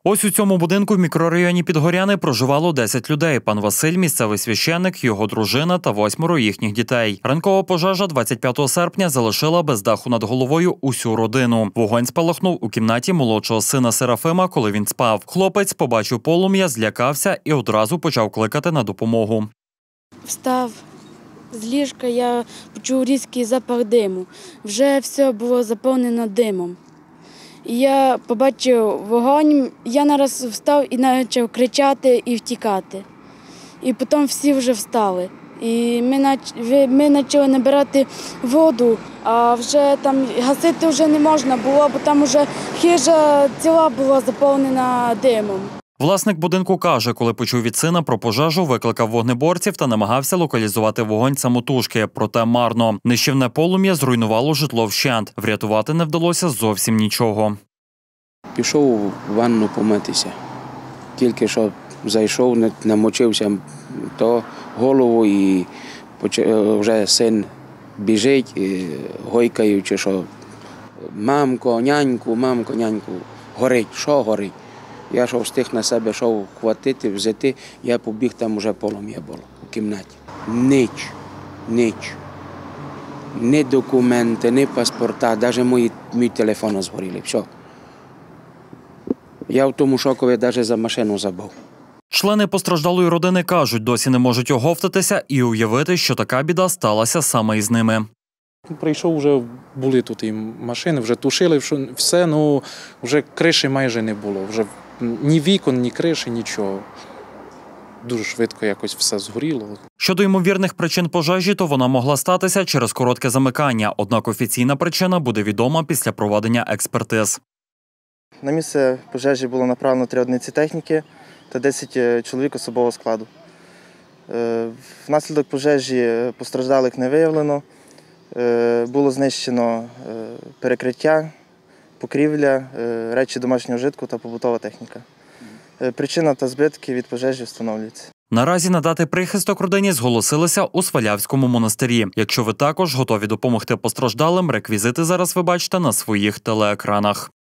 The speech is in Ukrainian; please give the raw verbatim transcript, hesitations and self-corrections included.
Ось у цьому будинку в мікрорайоні Підгоряни проживало десять людей. Пан Василь – місцевий священник, його дружина та восьмеро їхніх дітей. Ранкова пожежа двадцять п'ятого серпня залишила без даху над головою усю родину. Вогонь спалахнув у кімнаті молодшого сина Серафима, коли він спав. Хлопець побачив полум'я, злякався і одразу почав кликати на допомогу. Встав з ліжка, я почув різкий запах диму. Вже все було заповнено димом. Я побачив вогонь, я нараз встав і почав кричати і втікати. І потім всі вже встали. І ми, ми почали набирати воду, а вже там гасити вже не можна було, бо там вже хижа ціла була заповнена димом. Власник будинку каже, коли почув від сина про пожежу, викликав вогнеборців та намагався локалізувати вогонь самотужки. Проте марно. Нищівне полум'я зруйнувало житло вщент. Врятувати не вдалося зовсім нічого. Пішов у ванну помитися. Тільки що зайшов, намочився то голову і вже син біжить, гойкаючи, що мамко, няньку, мамко, няньку, горить, що горить? Я що встиг на себе, що хватити, взяти, я побіг, там вже полум'я було у кімнаті. Ніч, ніч. Ні документи, ні паспорта, навіть мої, мій телефон згоріли, все. Я в тому шокові навіть за машину забув. Члени постраждалої родини кажуть, досі не можуть оговтатися і уявити, що така біда сталася саме із ними. Прийшов, вже були тут і машини, вже тушили все, ну вже криші майже не було. Вже ні вікон, ні криші, нічого. Дуже швидко якось все згоріло. Щодо ймовірних причин пожежі, то вона могла статися через коротке замикання. Однак офіційна причина буде відома після проведення експертиз. На місце пожежі було направлено три одиниці техніки та десять чоловік особового складу. Внаслідок пожежі постраждалих не виявлено. Було знищено перекриття, покрівля, речі домашнього вжитку та побутова техніка. Причина та збитки від пожежі встановлюються. Наразі надати прихисток родині зголосилися у Свалявському монастирі. Якщо ви також готові допомогти постраждалим, реквізити зараз ви бачите на своїх телеекранах.